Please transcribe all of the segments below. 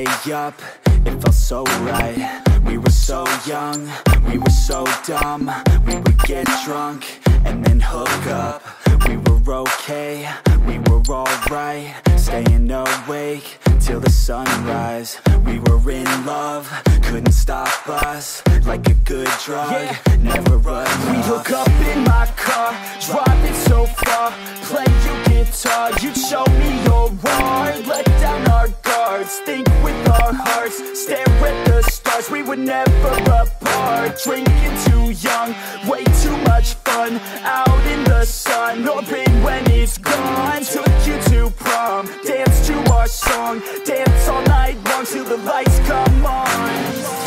stay up, it felt so right. We were so young, we were so dumb. We would get drunk and then hook up. We were okay, we were alright, staying awake till the sunrise. We were in love, couldn't stop us, like a good drug, never enough. We hook up in my car, driving so far, play your guitar, you'd show me your art. Let down our guards, think with our hearts, stare at the stars. We were never apart, drinking too young, way too much fun, out in the sun, orbit when it's gone. Took you to prom, dance to our song, dance all night long till the lights come on.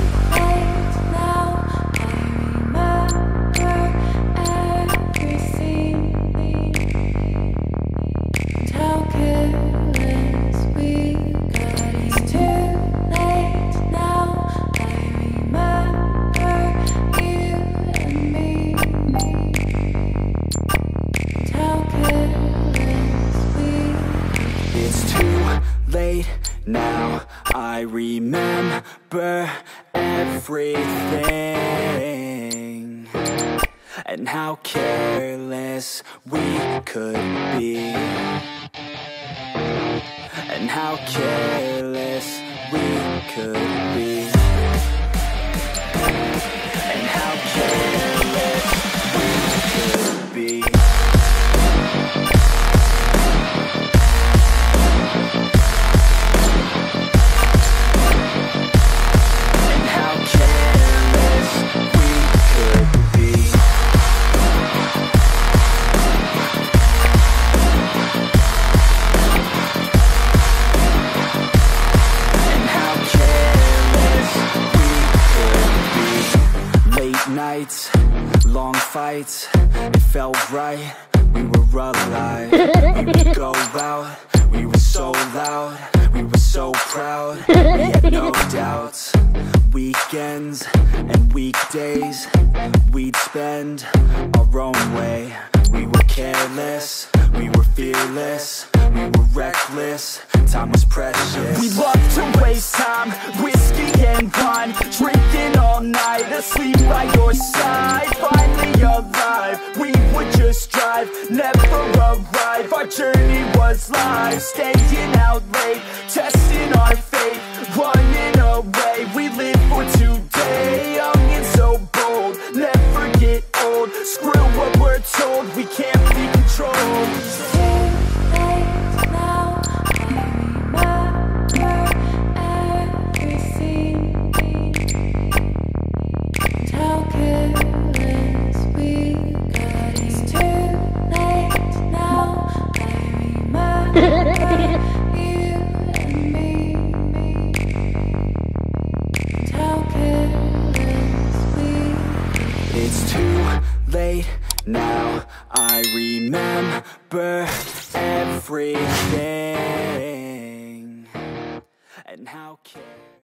Late now, I remember everything, and how careless we could be, and how careless we could be, and how careless we could be. Nights, long fights, it felt right, we were alive. We would go out, we were so loud, we were so proud, we had no doubts. Weekends and weekdays, we'd spend our own way. We were careless, we were fearless, we were reckless, time was precious. We loved to waste time, whiskey and wine, drinking all night, asleep by your side. Finally alive, we would just drive, never arrive. Our journey was live, staying out late, testing our fate, running away. We live for today, young and so bold, never get old. Screw what we're told, we can't be controlled. It's too late now, I remember everything, and how